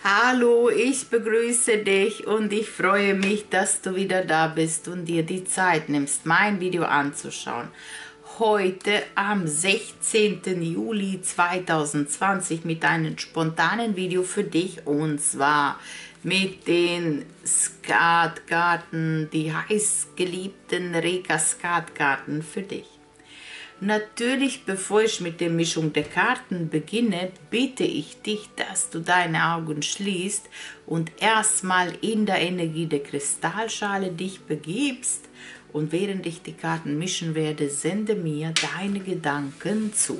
Hallo, ich begrüße dich und ich freue mich, dass du wieder da bist und dir die Zeit nimmst, mein Video anzuschauen. Heute am 16. Juli 2020 mit einem spontanen Video für dich, und zwar mit den Skatkarten, die heiß geliebten Reka Skatkarten für dich. Natürlich, bevor ich mit der Mischung der Karten beginne, bitte ich dich, dass du deine Augen schließt und erstmal in der Energie der Kristallschale dich begibst. Und während ich die Karten mischen werde, sende mir deine Gedanken zu.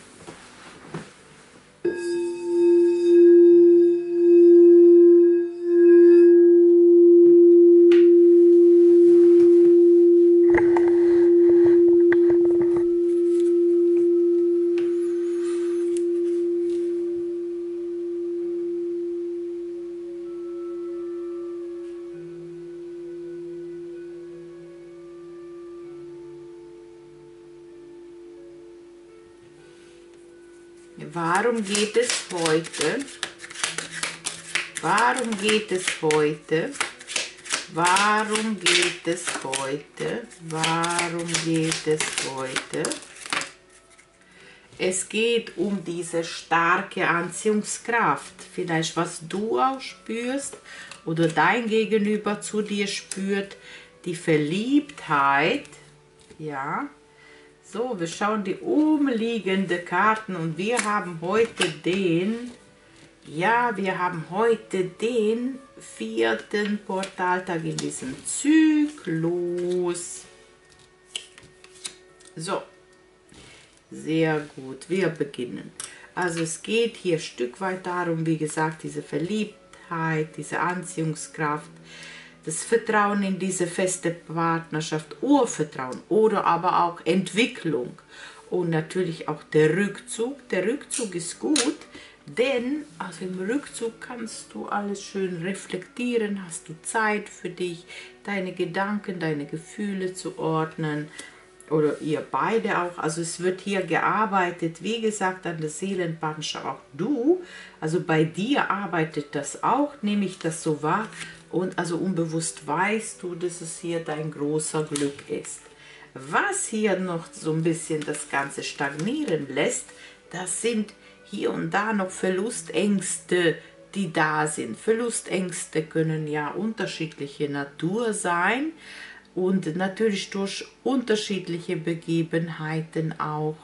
Warum geht es heute? Warum geht es heute? Warum geht es heute? Warum geht es heute? Es geht um diese starke Anziehungskraft. Vielleicht was du auch spürst oder dein Gegenüber zu dir spürt. Die Verliebtheit, ja. So, wir schauen die umliegenden Karten und wir haben heute den, vierten Portaltag in diesem Zyklus. So, sehr gut, wir beginnen. Also es geht hier ein Stück weit darum, wie gesagt, diese Verliebtheit, diese Anziehungskraft, das Vertrauen in diese feste Partnerschaft, Urvertrauen oder aber auch Entwicklung und natürlich auch der Rückzug. Der Rückzug ist gut, denn also im Rückzug kannst du alles schön reflektieren, hast du Zeit für dich, deine Gedanken, deine Gefühle zu ordnen oder ihr beide auch. Also es wird hier gearbeitet, wie gesagt, an der Seelenpartnerschaft, auch du, also bei dir arbeitet das auch, nehme ich das so wahr. Und also unbewusst weißt du, dass es hier dein großer Glück ist. Was hier noch so ein bisschen das Ganze stagnieren lässt, das sind hier und da noch Verlustängste, die da sind. Verlustängste können ja unterschiedliche Natur sein und natürlich durch unterschiedliche Begebenheiten auch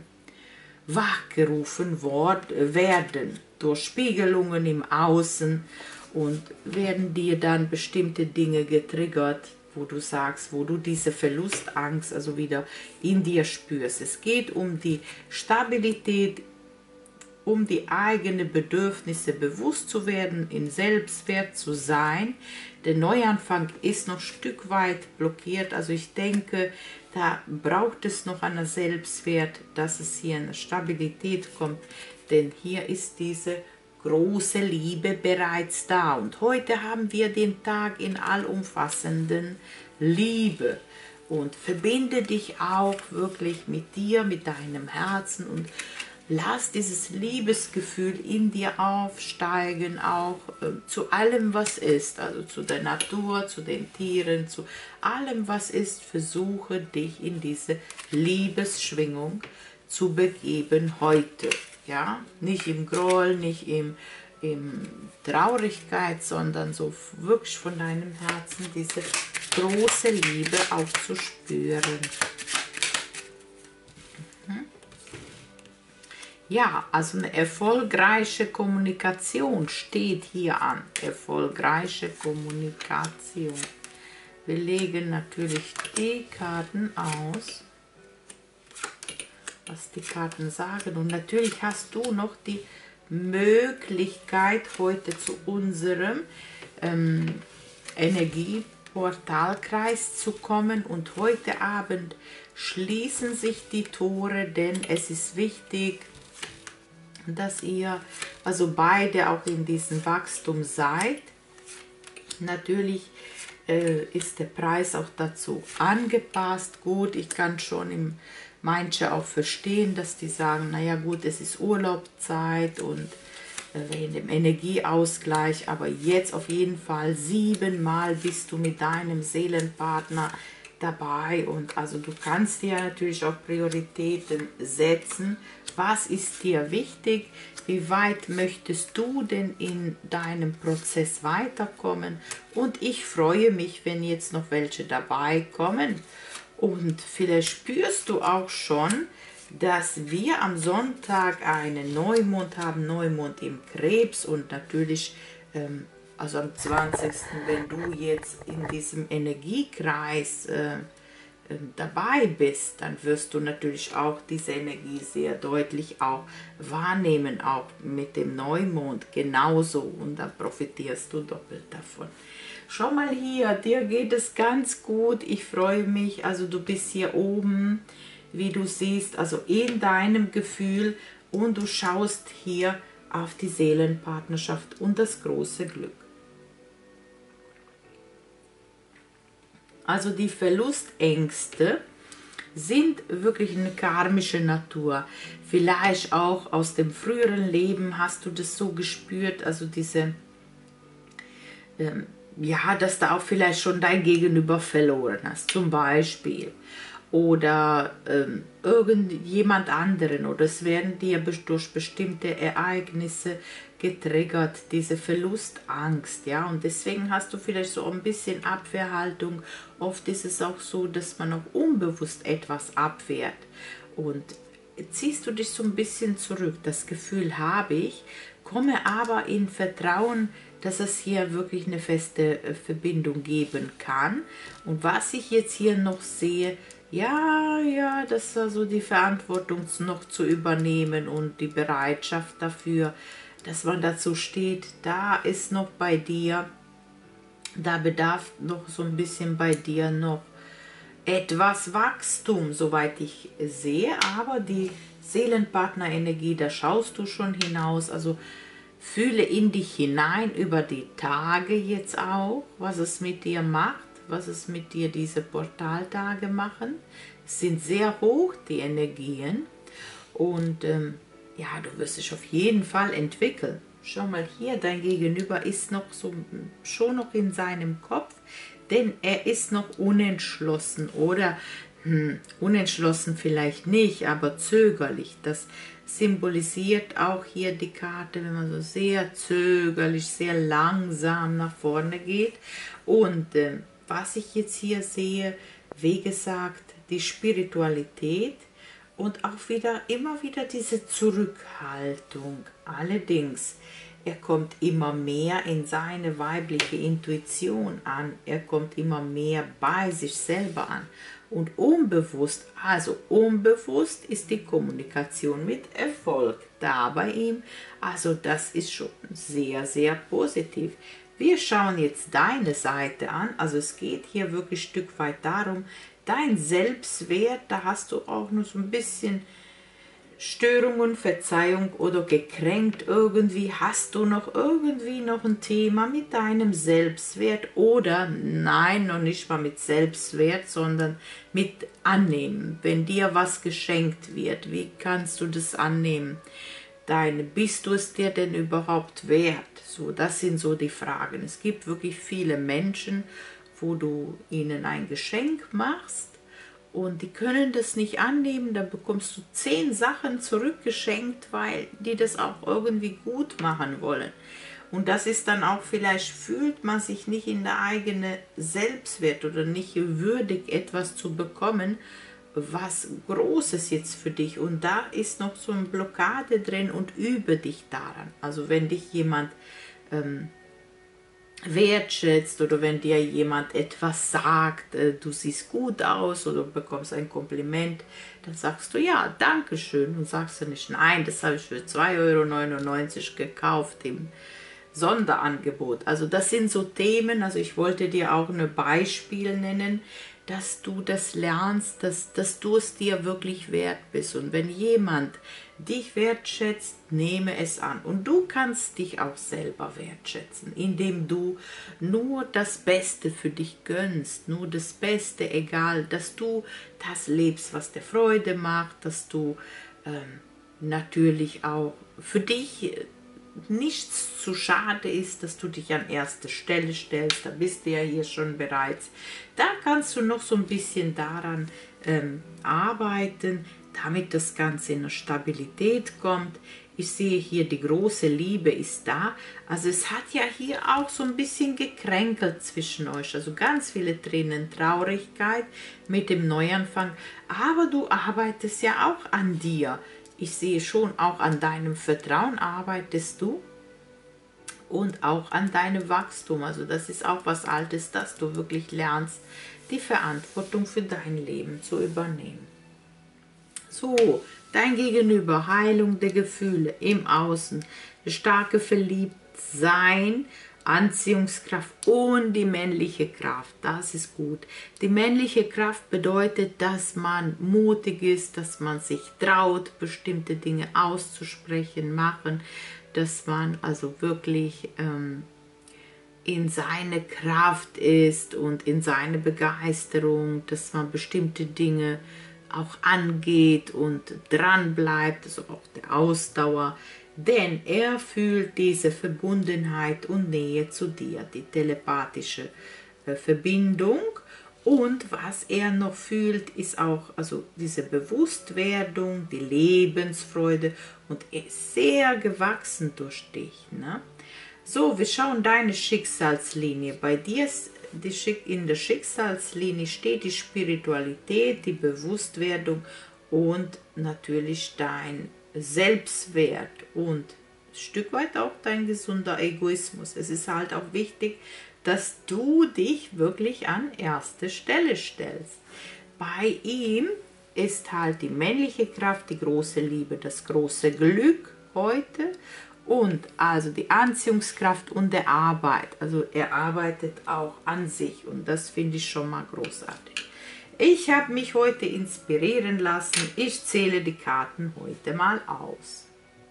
wachgerufen werden, durch Spiegelungen im Außen. Und werden dir dann bestimmte Dinge getriggert, wo du sagst, wo du diese Verlustangst also wieder in dir spürst. Es geht um die Stabilität, um die eigenen Bedürfnisse bewusst zu werden, in Selbstwert zu sein. Der Neuanfang ist noch ein Stück weit blockiert. Also ich denke, da braucht es noch einen Selbstwert, dass es hier eine Stabilität kommt. Denn hier ist diese große Liebe bereits da. Und heute haben wir den Tag in allumfassenden Liebe. Und verbinde dich auch wirklich mit dir, mit deinem Herzen und lass dieses Liebesgefühl in dir aufsteigen, auch zu allem, was ist. Also zu der Natur, zu den Tieren, zu allem, was ist. Versuche dich in diese Liebesschwingung zu begeben heute. Ja, nicht im Groll, nicht im Traurigkeit, sondern so wirklich von deinem Herzen diese große Liebe auch zu spüren. Ja, also eine erfolgreiche Kommunikation steht hier an. Erfolgreiche Kommunikation. Wir legen natürlich die Karten aus, was die Karten sagen. Und natürlich hast du noch die Möglichkeit, heute zu unserem Energieportalkreis zu kommen. Und heute Abend schließen sich die Tore, denn es ist wichtig, dass ihr also beide auch in diesem Wachstum seid. Natürlich ist der Preis auch dazu angepasst. Gut, ich kann schon manche auch verstehen, dass die sagen, naja gut, es ist Urlaubszeit und in dem Energieausgleich, aber jetzt auf jeden Fall 7-mal bist du mit deinem Seelenpartner dabei und also du kannst dir natürlich auch Prioritäten setzen. Was ist dir wichtig? Wie weit möchtest du denn in deinem Prozess weiterkommen? Und ich freue mich, wenn jetzt noch welche dabei kommen. Und vielleicht spürst du auch schon, dass wir am Sonntag einen Neumond haben, Neumond im Krebs und natürlich, also am 20., wenn du jetzt in diesem Energiekreis dabei bist, dann wirst du natürlich auch diese Energie sehr deutlich auch wahrnehmen, auch mit dem Neumond genauso und dann profitierst du doppelt davon. Schau mal hier, dir geht es ganz gut, ich freue mich, also du bist hier oben, wie du siehst, also in deinem Gefühl und du schaust hier auf die Seelenpartnerschaft und das große Glück. Also die Verlustängste sind wirklich eine karmische Natur. Vielleicht auch aus dem früheren Leben hast du das so gespürt, also diese, ja, dass du auch vielleicht schon dein Gegenüber verloren hast, zum Beispiel. Oder irgendjemand anderen, oder es werden dir durch bestimmte Ereignisse getriggert, diese Verlustangst, ja, und deswegen hast du vielleicht so ein bisschen Abwehrhaltung. Oft ist es auch so, dass man auch unbewusst etwas abwehrt und ziehst du dich so ein bisschen zurück. Das Gefühl habe ich, komme aber in Vertrauen, dass es hier wirklich eine feste Verbindung geben kann. Und was ich jetzt hier noch sehe, ja, das ist also die Verantwortung noch zu übernehmen und die Bereitschaft dafür, dass man dazu steht, da ist noch bei dir, da bedarf noch so ein bisschen bei dir noch etwas Wachstum, soweit ich sehe, aber die Seelenpartnerenergie, da schaust du schon hinaus, also fühle in dich hinein über die Tage jetzt auch, was es mit dir macht, was es mit dir diese Portaltage machen. Es sind sehr hoch, die Energien. Und ja, du wirst dich auf jeden Fall entwickeln. Schau mal hier, dein Gegenüber ist noch so, schon noch in seinem Kopf, denn er ist noch unentschlossen oder unentschlossen vielleicht nicht, aber zögerlich. Das symbolisiert auch hier die Karte, wenn man so sehr zögerlich, sehr langsam nach vorne geht. Und was ich jetzt hier sehe, wie gesagt, die Spiritualität und auch wieder immer wieder diese Zurückhaltung. Allerdings, er kommt immer mehr in seine weibliche Intuition an. Er kommt immer mehr bei sich selber an. Und unbewusst, also unbewusst ist die Kommunikation mit Erfolg da bei ihm. Also das ist schon sehr, sehr positiv. Wir schauen jetzt deine Seite an. Also es geht hier wirklich ein Stück weit darum, dein Selbstwert, da hast du auch nur so ein bisschen Störungen, Verzeihung oder gekränkt irgendwie. Hast du noch irgendwie noch ein Thema mit deinem Selbstwert oder nein, noch nicht mal mit Selbstwert, sondern mit Annehmen. Wenn dir was geschenkt wird, wie kannst du das annehmen? Bist du es dir denn überhaupt wert? So, das sind so die Fragen. Es gibt wirklich viele Menschen, wo du ihnen ein Geschenk machst und die können das nicht annehmen, dann bekommst du 10 Sachen zurückgeschenkt, weil die das auch irgendwie gut machen wollen. Und das ist dann auch, vielleicht fühlt man sich nicht in der eigenen Selbstwert oder nicht würdig, etwas zu bekommen, was Großes jetzt für dich. Und da ist noch so eine Blockade drin und übe dich daran. Also wenn dich jemand wertschätzt oder wenn dir jemand etwas sagt, du siehst gut aus oder bekommst ein Kompliment, dann sagst du ja, danke schön und sagst du nicht, nein, das habe ich für 2,99 € gekauft im Sonderangebot. Also das sind so Themen, also ich wollte dir auch ein Beispiel nennen, dass du das lernst, dass du es dir wirklich wert bist. Und wenn jemand dich wertschätzt, nehme es an. Und du kannst dich auch selber wertschätzen, indem du nur das Beste für dich gönnst, nur das Beste, egal, dass du das lebst, was dir Freude macht, dass du natürlich auch für dich nichts zu schade ist, dass du dich an erste Stelle stellst. Da bist du ja hier schon bereits. Da kannst du noch so ein bisschen daran arbeiten, damit das Ganze in eine Stabilität kommt. Ich sehe hier, die große Liebe ist da. Also es hat ja hier auch so ein bisschen gekränkelt zwischen euch. Also ganz viele Tränen, Traurigkeit mit dem Neuanfang. Aber du arbeitest ja auch an dir. Ich sehe schon, auch an deinem Vertrauen arbeitest du. Und auch an deinem Wachstum. Also das ist auch was Altes, dass du wirklich lernst, die Verantwortung für dein Leben zu übernehmen. So, dein Gegenüber, Heilung der Gefühle im Außen, starke Verliebtsein, Anziehungskraft und die männliche Kraft, das ist gut. Die männliche Kraft bedeutet, dass man mutig ist, dass man sich traut, bestimmte Dinge auszusprechen, machen, dass man also wirklich in seine Kraft ist und in seine Begeisterung, dass man bestimmte Dinge auch angeht und dran bleibt, also auch der Ausdauer, denn er fühlt diese Verbundenheit und Nähe zu dir, die telepathische Verbindung. Und was er noch fühlt, ist auch also diese Bewusstwerdung, die Lebensfreude, und er ist sehr gewachsen durch dich. Ne? So, wir schauen deine Schicksalslinie. Bei dir ist in der Schicksalslinie steht die Spiritualität, die Bewusstwerdung und natürlich dein Selbstwert und ein Stück weit auch dein gesunder Egoismus. Es ist halt auch wichtig, dass du dich wirklich an erste Stelle stellst. Bei ihm ist halt die männliche Kraft, die große Liebe, das große Glück heute. Und also die Anziehungskraft und der Arbeit. Also er arbeitet auch an sich und das finde ich schon mal großartig. Ich habe mich heute inspirieren lassen. Ich zähle die Karten heute mal aus.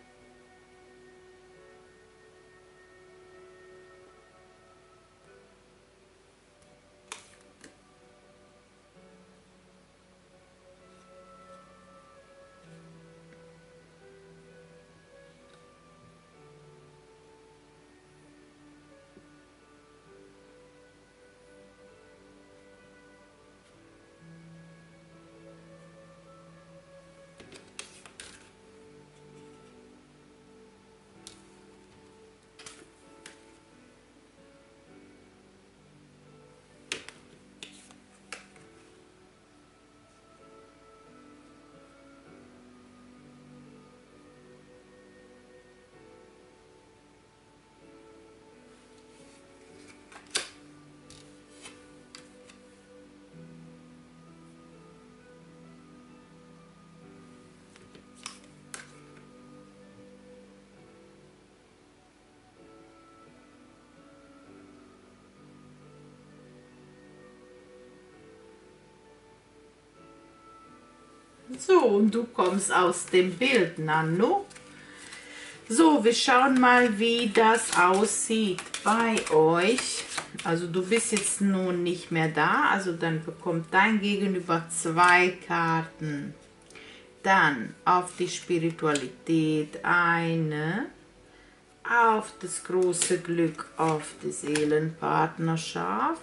So, und du kommst aus dem Bild, Nanu. So, wir schauen mal, wie das aussieht bei euch. Also du bist jetzt nun nicht mehr da, also dann bekommt dein Gegenüber 2 Karten. Dann auf die Spiritualität eine, auf das große Glück, auf die Seelenpartnerschaft.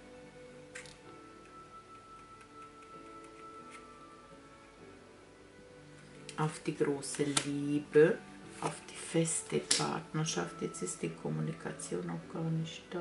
Auf die große Liebe, auf die feste Partnerschaft. Jetzt ist die Kommunikation auch gar nicht da.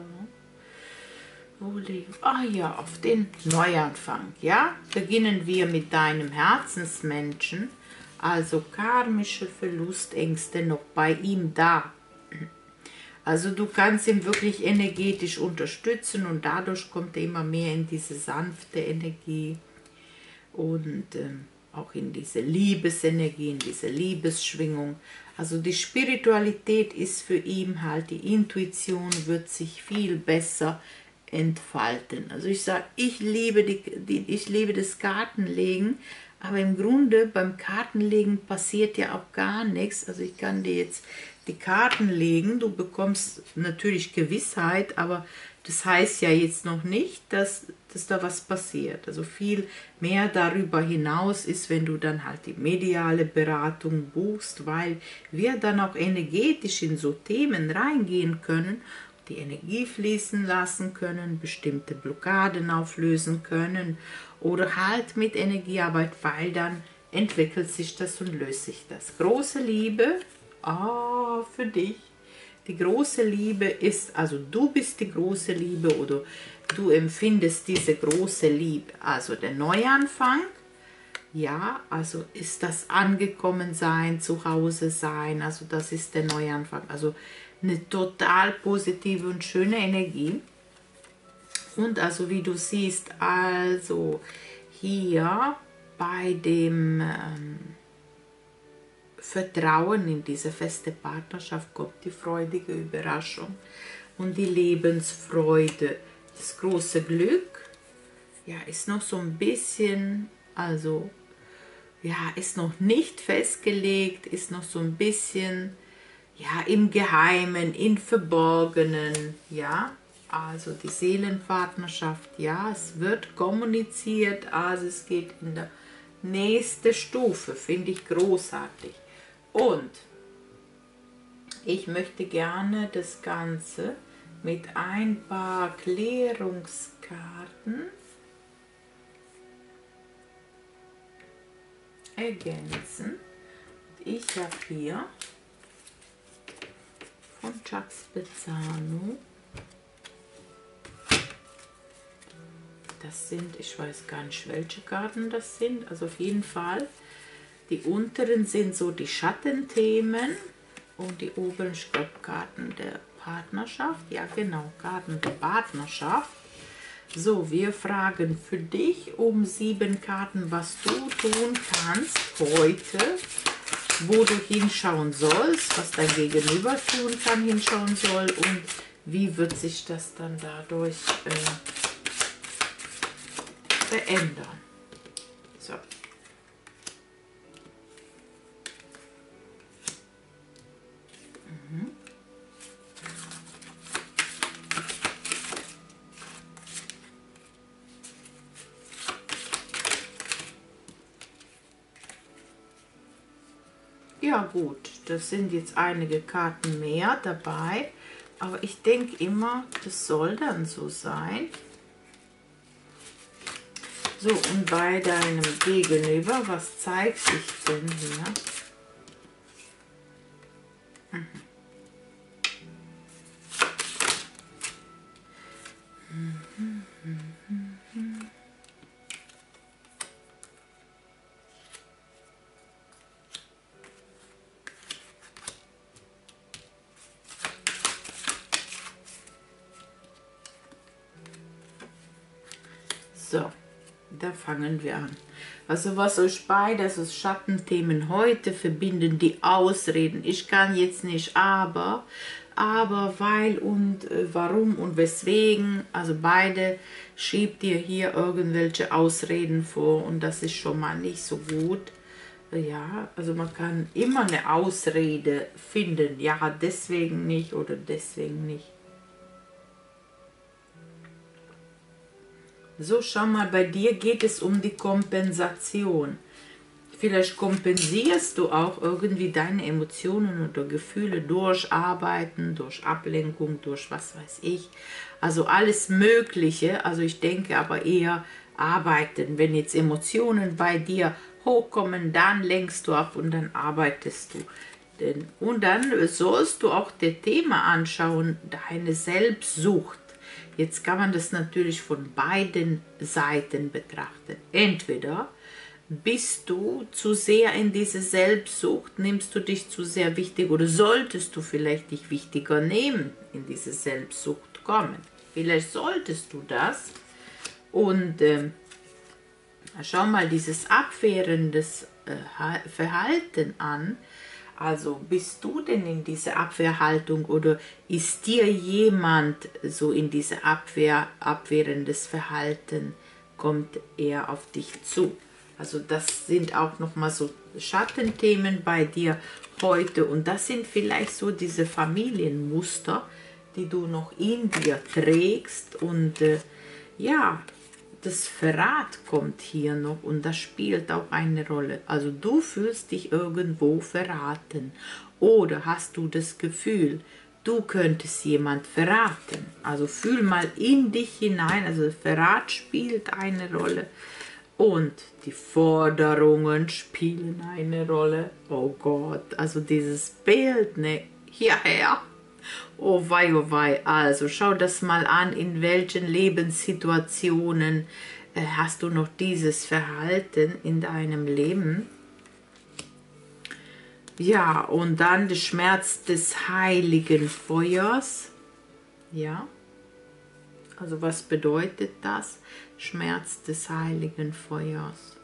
Ah ja, auf den Neuanfang. Ja, beginnen wir mit deinem Herzensmenschen. Also karmische Verlustängste noch bei ihm da. Also du kannst ihn wirklich energetisch unterstützen und dadurch kommt er immer mehr in diese sanfte Energie und auch in diese Liebesenergie, in diese Liebesschwingung. Also die Spiritualität ist für ihn halt, die Intuition wird sich viel besser entfalten. Also ich sage, ich liebe das Kartenlegen, aber im Grunde beim Kartenlegen passiert ja auch gar nichts. Also ich kann dir jetzt die Karten legen, du bekommst natürlich Gewissheit, aber das heißt ja jetzt noch nicht, dass da was passiert. Also viel mehr darüber hinaus ist, wenn du dann halt die mediale Beratung buchst, weil wir dann auch energetisch in so Themen reingehen können, die Energie fließen lassen können, bestimmte Blockaden auflösen können oder halt mit Energiearbeit, weil dann entwickelt sich das und löst sich das. Große Liebe, für dich. Die große Liebe ist, also du bist die große Liebe oder du empfindest diese große Liebe, also der Neuanfang. Ja, also ist das Angekommensein, zu Hause sein, also das ist der Neuanfang. Also eine total positive und schöne Energie. Und also wie du siehst, also hier bei dem Vertrauen in diese feste Partnerschaft kommt die freudige Überraschung und die Lebensfreude. Das große Glück, ja, ist noch so ein bisschen, also, ja, ist noch nicht festgelegt, ist noch so ein bisschen, ja, im Geheimen, im Verborgenen, ja. Also die Seelenpartnerschaft, ja, es wird kommuniziert, also es geht in der nächste Stufe, finde ich großartig. Und ich möchte gerne das Ganze mit ein paar Klärungskarten ergänzen. Ich habe hier von Jacques Spezzano, das sind, ich weiß gar nicht, welche Karten das sind, also auf jeden Fall, die unteren sind so die Schattenthemen und die oberen, ich glaube, Karten der Partnerschaft, ja genau, Karten der Partnerschaft. So, wir fragen für dich um 7 Karten, was du tun kannst heute, wo du hinschauen sollst, was dein Gegenüber tun kann, hinschauen soll und wie wird sich das dann dadurch verändern. So. Ja gut, das sind jetzt einige Karten mehr dabei, aber ich denke immer, das soll dann so sein. So, und bei deinem Gegenüber, was zeigt sich denn hier? So, da fangen wir an. Also was euch beide, also Schattenthemen heute verbinden, die Ausreden. Ich kann jetzt nicht, aber, weil und warum und weswegen. Also beide schiebt ihr hier irgendwelche Ausreden vor und das ist schon mal nicht so gut. Ja, also man kann immer eine Ausrede finden. Ja, deswegen nicht oder deswegen nicht. So, schau mal, bei dir geht es um die Kompensation. Vielleicht kompensierst du auch irgendwie deine Emotionen oder Gefühle durch Arbeiten, durch Ablenkung, durch was weiß ich. Also alles Mögliche. Also ich denke aber eher Arbeiten. Wenn jetzt Emotionen bei dir hochkommen, dann lenkst du ab und dann arbeitest du. Und dann sollst du auch das Thema anschauen, deine Selbstsucht. Jetzt kann man das natürlich von beiden Seiten betrachten. Entweder bist du zu sehr in diese Selbstsucht, nimmst du dich zu sehr wichtig oder solltest du vielleicht dich wichtiger nehmen, in diese Selbstsucht kommen. Vielleicht solltest du das und schau mal dieses abwehrendes Verhalten an. Also bist du denn in dieser Abwehrhaltung oder ist dir jemand so in diese abwehrendes Verhalten, kommt er auf dich zu? Also das sind auch nochmal so Schattenthemen bei dir heute. Und das sind vielleicht so diese Familienmuster, die du noch in dir trägst. Und ja, das Verrat kommt hier noch und das spielt auch eine Rolle. Also du fühlst dich irgendwo verraten oder hast du das Gefühl, du könntest jemand verraten. Also fühl mal in dich hinein, also Verrat spielt eine Rolle und die Forderungen spielen eine Rolle. Oh Gott, also dieses Bild, ne, hierher. Oh wei, also schau das mal an, in welchen Lebenssituationen hast du noch dieses Verhalten in deinem Leben. Ja, und dann der Schmerz des heiligen Feuers. Ja, also was bedeutet das? Schmerz des heiligen Feuers.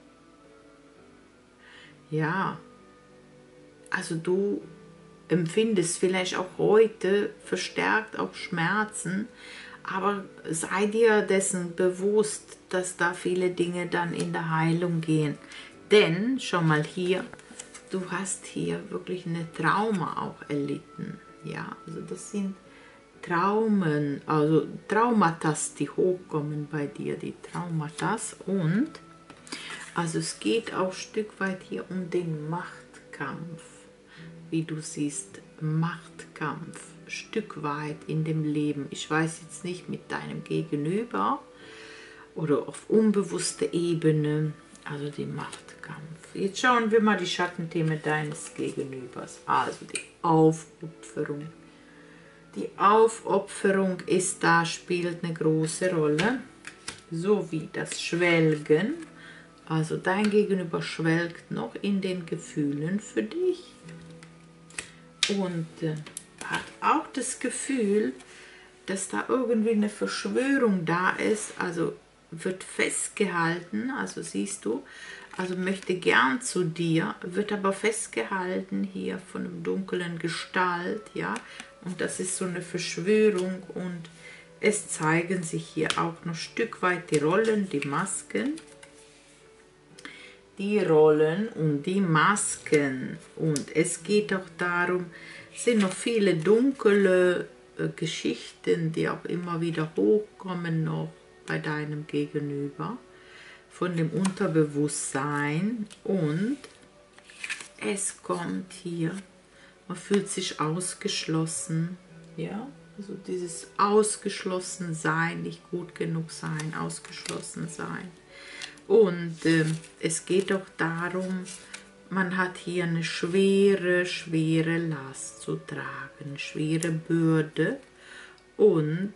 Ja, also du empfindest vielleicht auch heute verstärkt auch Schmerzen, aber sei dir dessen bewusst, dass da viele Dinge dann in der Heilung gehen. Denn, schau mal hier, du hast hier wirklich eine Trauma auch erlitten. Ja, also das sind Traumen, also Traumata, die hochkommen bei dir, die Traumata. Und also es geht auch ein Stück weit hier um den Machtkampf. Wie du siehst, Machtkampf, Stück weit in dem Leben. Ich weiß jetzt nicht mit deinem Gegenüber oder auf unbewusster Ebene, also den Machtkampf. Jetzt schauen wir mal die Schattenthemen deines Gegenübers, also die Aufopferung. Die Aufopferung ist da, spielt eine große Rolle, sowie das Schwelgen, also dein Gegenüber schwelgt noch in den Gefühlen für dich. Und hat auch das Gefühl, dass da irgendwie eine Verschwörung da ist, also wird festgehalten, also siehst du, also möchte gern zu dir, wird aber festgehalten hier von einem dunklen Gestalt, ja, und das ist so eine Verschwörung und es zeigen sich hier auch noch ein Stück weit die Rollen, die Masken. Die Rollen und die Masken. Und es geht auch darum, es sind noch viele dunkle Geschichten, die auch immer wieder hochkommen noch bei deinem Gegenüber, von dem Unterbewusstsein. Und es kommt hier, man fühlt sich ausgeschlossen, ja, also dieses ausgeschlossen sein, nicht gut genug sein, ausgeschlossen sein. Und es geht auch darum, man hat hier eine schwere Last zu tragen, eine schwere Bürde. Und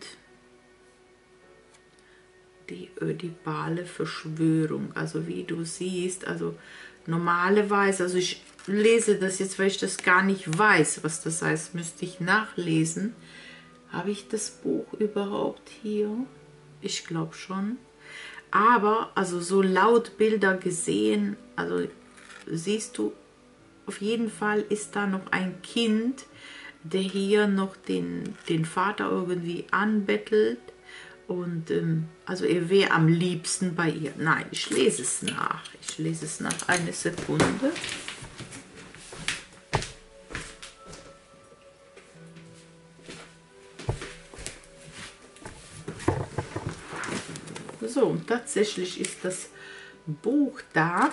die ödipale Verschwörung, also wie du siehst, also normalerweise, also ich lese das jetzt, weil ich das gar nicht weiß, was das heißt, müsste ich nachlesen. Habe ich das Buch überhaupt hier? Ich glaube schon. Aber, also so laut Bilder gesehen, also siehst du, auf jeden Fall ist da noch ein Kind, der hier noch den Vater irgendwie anbettelt. Und also er wäre am liebsten bei ihr. Nein, ich lese es nach. Ich lese es nach, eine Sekunde. So, und tatsächlich ist das Buch da.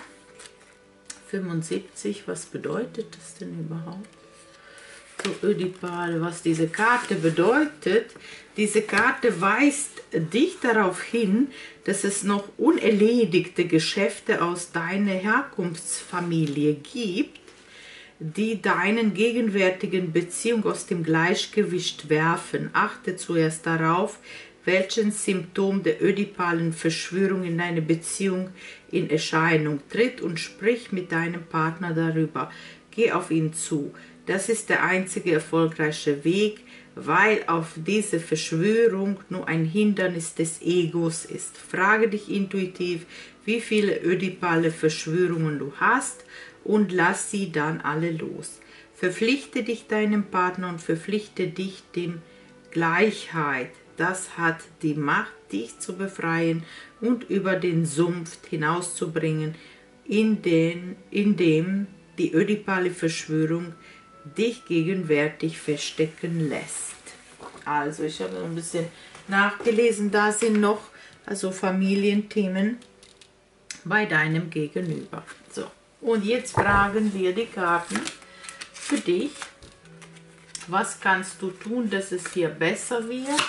75, was bedeutet das denn überhaupt? So, Ödipal, was diese Karte bedeutet. Diese Karte weist dich darauf hin, dass es noch unerledigte Geschäfte aus deiner Herkunftsfamilie gibt, die deinen gegenwärtigen Beziehung aus dem Gleichgewicht werfen. Achte zuerst darauf, welchen Symptom der ödipalen Verschwörung in deiner Beziehung in Erscheinung tritt und sprich mit deinem Partner darüber. Geh auf ihn zu. Das ist der einzige erfolgreiche Weg, weil auf diese Verschwörung nur ein Hindernis des Egos ist. Frage dich intuitiv, wie viele ödipale Verschwörungen du hast und lass sie dann alle los. Verpflichte dich deinem Partner und verpflichte dich dem Gleichheit. das hat die Macht, dich zu befreien und über den Sumpf hinauszubringen, in dem die ödipale Verschwörung dich gegenwärtig verstecken lässt. Also ich habe ein bisschen nachgelesen, da sind noch also Familienthemen bei deinem Gegenüber. So, und jetzt fragen wir die Karten für dich. Was kannst du tun, dass es hier besser wird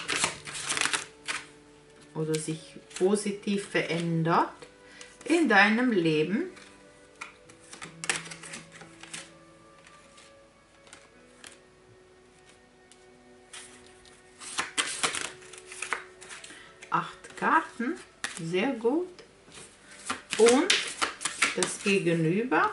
oder sich positiv verändert in deinem Leben? Acht Karten, sehr gut. Und das Gegenüber.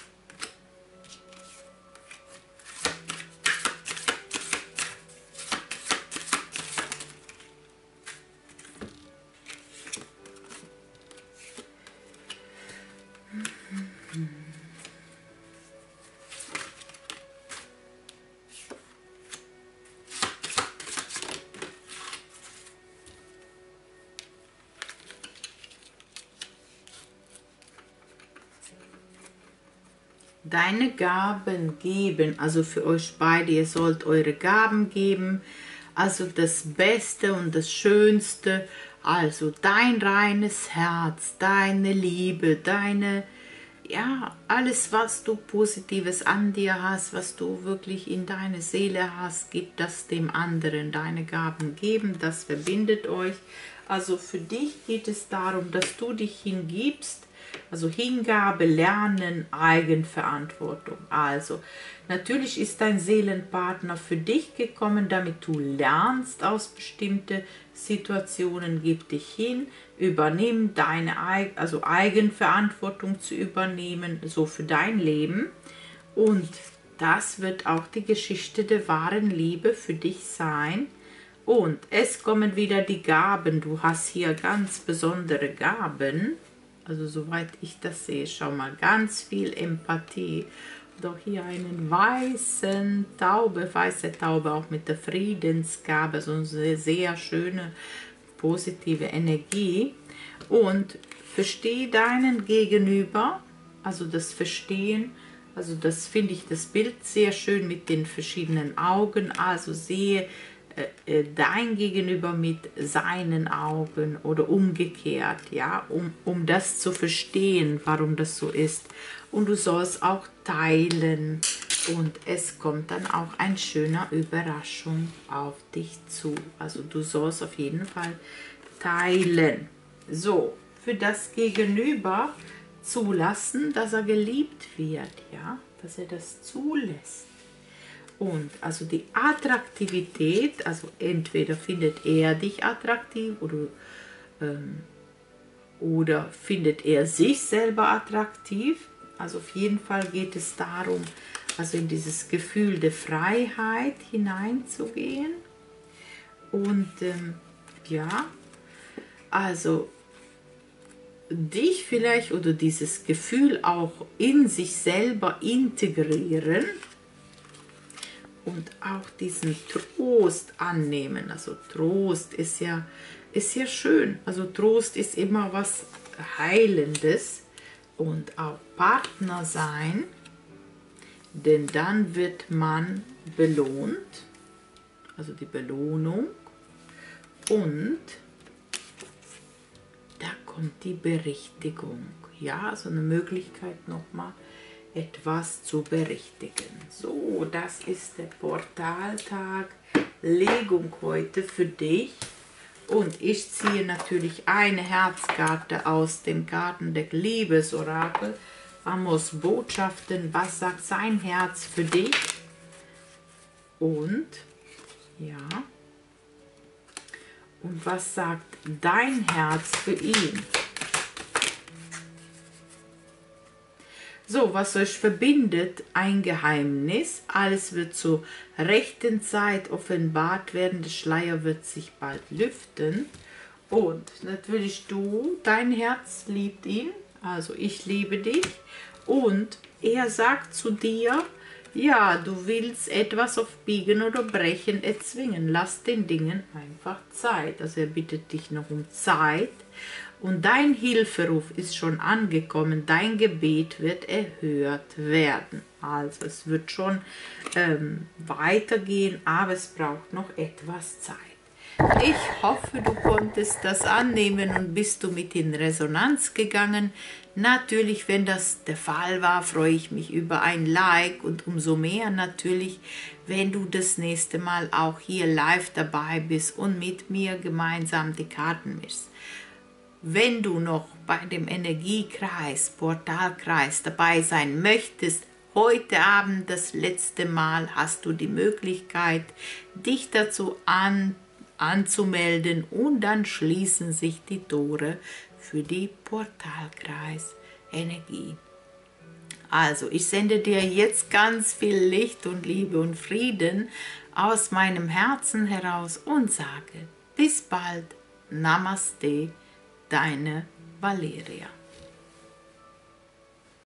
Deine Gaben geben, also für euch beide, ihr sollt eure Gaben geben, also das Beste und das Schönste, also dein reines Herz, deine Liebe, deine, ja, alles, was du Positives an dir hast, was du wirklich in deine Seele hast, gib das dem anderen. Deine Gaben geben, das verbindet euch. Also für dich geht es darum, dass du dich hingibst. Also Hingabe, Lernen, Eigenverantwortung. Also natürlich ist dein Seelenpartner für dich gekommen, damit du lernst aus bestimmten Situationen. Gib dich hin, übernimm deine Eigenverantwortung zu übernehmen, so für dein Leben. Und das wird auch die Geschichte der wahren Liebe für dich sein. Und es kommen wieder die Gaben. Du hast hier ganz besondere Gaben. Also soweit ich das sehe, schau mal, ganz viel Empathie. Und auch hier einen weiße Taube, auch mit der Friedensgabe, so eine sehr, sehr schöne, positive Energie. Und verstehe deinen Gegenüber, also das Verstehen, also das finde ich das Bild sehr schön mit den verschiedenen Augen, also sehe dein Gegenüber mit seinen Augen oder umgekehrt, ja, um das zu verstehen, warum das so ist. Und du sollst auch teilen und es kommt dann auch eine schöne Überraschung auf dich zu. Also du sollst auf jeden Fall teilen. So, für das Gegenüber zulassen, dass er geliebt wird, ja, dass er das zulässt. Und also die Attraktivität, also entweder findet er dich attraktiv oder findet er sich selber attraktiv. Also auf jeden Fall geht es darum, also in dieses Gefühl der Freiheit hineinzugehen. Und ja, also dich vielleicht oder dieses Gefühl auch in sich selber integrieren. Und auch diesen Trost annehmen. Also Trost ist ja schön. Also Trost ist immer was Heilendes. Und auch Partner sein, denn dann wird man belohnt. Also die Belohnung. Und da kommt die Berichtigung. Ja, so eine Möglichkeit nochmal, etwas zu berichtigen. So, das ist der Portaltag Legung heute für dich. Und ich ziehe natürlich eine Herzkarte aus dem Kartendeck Liebesorakel. Amos Botschaften, was sagt sein Herz für dich? Und, ja, und was sagt dein Herz für ihn? So, was euch verbindet, ein Geheimnis. Alles wird zur rechten Zeit offenbart werden. Der Schleier wird sich bald lüften. Und natürlich dein Herz liebt ihn. Also ich liebe dich. Und er sagt zu dir, Ja, du willst etwas auf Biegen oder Brechen erzwingen. Lass den Dingen einfach Zeit. Also er bittet dich noch um Zeit. Und dein Hilferuf ist schon angekommen. Dein Gebet wird erhört werden. Also es wird schon weitergehen, aber es braucht noch etwas Zeit. Ich hoffe, du konntest das annehmen und bist du mit in Resonanz gegangen. Natürlich, wenn das der Fall war, freue ich mich über ein Like und umso mehr natürlich, wenn du das nächste Mal auch hier live dabei bist und mit mir gemeinsam die Karten mischst. Wenn du noch bei dem Energiekreis, Portalkreis dabei sein möchtest, heute Abend das letzte Mal hast du die Möglichkeit, dich dazu anzumelden und dann schließen sich die Tore für die Portalkreis-Energie. Also, ich sende dir jetzt ganz viel Licht und Liebe und Frieden aus meinem Herzen heraus und sage bis bald, Namaste, deine Valeria.